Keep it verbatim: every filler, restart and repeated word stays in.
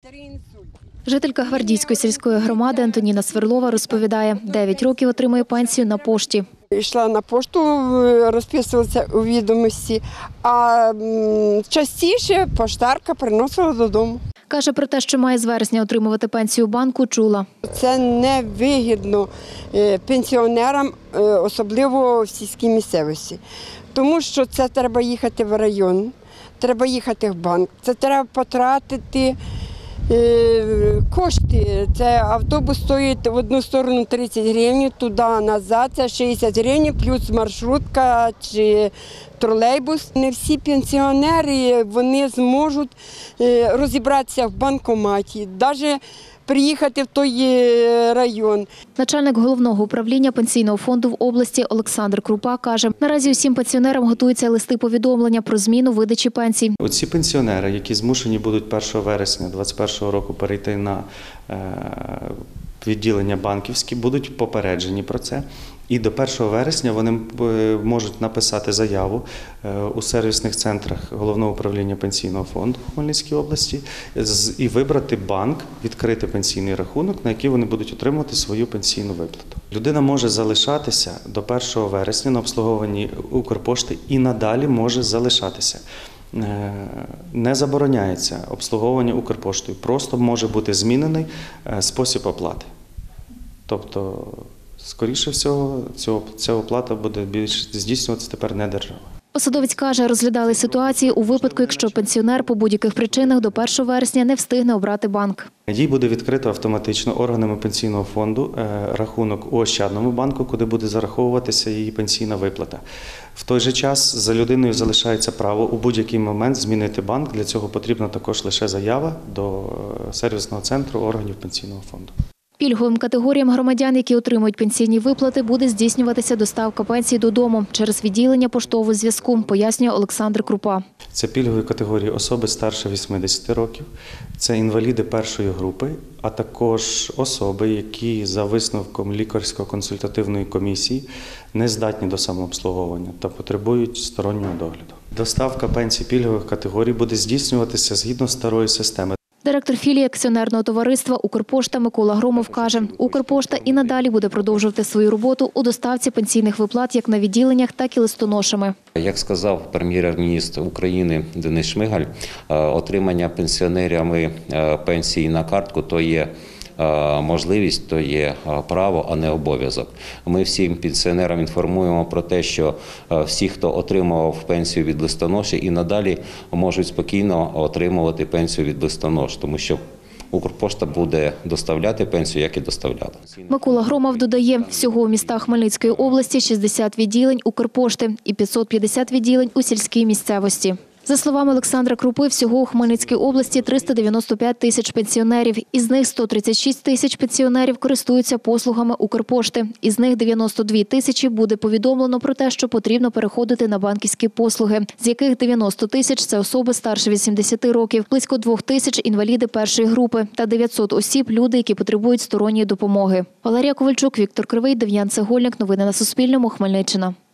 Жителька Гвардійської сільської громади Антоніна Сверлова розповідає, дев'ять років отримує пенсію на пошті. Йшла на пошту, розписувалася у відомості, а частіше поштарка приносила додому. Каже, про те, що має з вересня отримувати пенсію банку, чула. Це невигідно пенсіонерам, особливо в сільській місцевості, тому що це треба їхати в район, треба їхати в банк, це треба потратити кошти. Це автобус стоїть в одну сторону тридцять гривень, туди, назад це шістдесят гривень, плюс маршрутка чи тролейбус. Не всі пенсіонери вони зможуть розібратися в банкоматі, навіть приїхати в той район. Начальник головного управління пенсійного фонду в області Олександр Крупа каже, наразі усім пенсіонерам готуються листи повідомлення про зміну видачі пенсій. Оці пенсіонери, які змушені будуть першого вересня двадцять першого року перейти на відділення банківські, будуть попереджені про це. І до першого вересня вони можуть написати заяву у сервісних центрах Головного управління пенсійного фонду в Хмельницькій області і вибрати банк, відкрити пенсійний рахунок, на який вони будуть отримувати свою пенсійну виплату. Людина може залишатися до першого вересня на обслуговуванні Укрпошти і надалі може залишатися. Не забороняється обслуговування Укрпоштою, просто може бути змінений спосіб оплати. Тобто, скоріше всього, ця оплата буде більш здійснюватися тепер не держава. Посадовець каже, розглядали ситуації у випадку, якщо пенсіонер по будь-яких причинах до першого вересня не встигне обрати банк. Їй буде відкрито автоматично органами пенсійного фонду рахунок у Ощадному банку, куди буде зараховуватися її пенсійна виплата. В той же час за людиною залишається право у будь-який момент змінити банк. Для цього потрібна також лише заява до сервісного центру органів пенсійного фонду. Пільговим категоріям громадян, які отримують пенсійні виплати, буде здійснюватися доставка пенсій додому через відділення поштового зв'язку, пояснює Олександр Крупа. Це пільгові категорії особи старше вісімдесяти років, це інваліди першої групи, а також особи, які за висновком лікарсько-консультативної комісії не здатні до самообслуговування та потребують стороннього догляду. Доставка пенсій пільгових категорій буде здійснюватися згідно старої системи. Директор філії акціонерного товариства «Укрпошта» Микола Громов каже, «Укрпошта» і надалі буде продовжувати свою роботу у доставці пенсійних виплат як на відділеннях, так і листоношами. Як сказав прем'єр-міністр України Денис Шмигаль, отримання пенсіонерами пенсії на картку – то є можливість, то є право, а не обов'язок. Ми всім пенсіонерам інформуємо про те, що всі, хто отримував пенсію від листоноші, і надалі можуть спокійно отримувати пенсію від листонош, тому що Укрпошта буде доставляти пенсію, як і доставляла. Микола Громов додає, всього у містах Хмельницької області шістдесят відділень Укрпошти і п'ятсот п'ятдесят відділень у сільській місцевості. За словами Олександра Крупи, всього у Хмельницькій області триста дев'яносто п'ять тисяч пенсіонерів. Із них сто тридцять шість тисяч пенсіонерів користуються послугами Укрпошти. Із них дев'яносто дві тисячі буде повідомлено про те, що потрібно переходити на банківські послуги, з яких дев'яносто тисяч – це особи старше вісімдесяти років, близько двох тисяч – інваліди першої групи та дев'ятсот осіб – люди, які потребують сторонньої допомоги. Валерія Ковальчук, Віктор Кривий, Дем'ян Цегольник. Новини на Суспільному. Хмельниччина.